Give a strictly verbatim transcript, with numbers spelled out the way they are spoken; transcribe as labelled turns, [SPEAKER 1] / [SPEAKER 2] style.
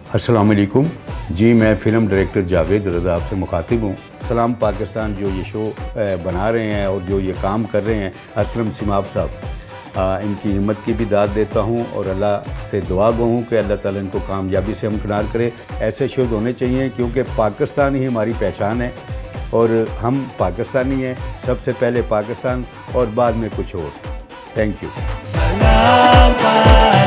[SPEAKER 1] अस्सलाम वालेकुम जी, मैं फ़िल्म डायरेक्टर जावेद रज़ा आपसे मुखातिब हूँ। सलाम पाकिस्तान जो ये शो बना रहे हैं और जो ये काम कर रहे हैं, असलम सिमाब साहब, इनकी हिम्मत की भी दाद देता हूँ और अल्लाह से दुआ गो हूँ कि अल्लाह ताला इनको कामयाबी से हमकिनार करे। ऐसे शोज़ होने चाहिए क्योंकि पाकिस्तान ही हमारी पहचान है और हम पाकिस्तानी हैं। सबसे पहले पाकिस्तान और बाद में कुछ और। Thank you.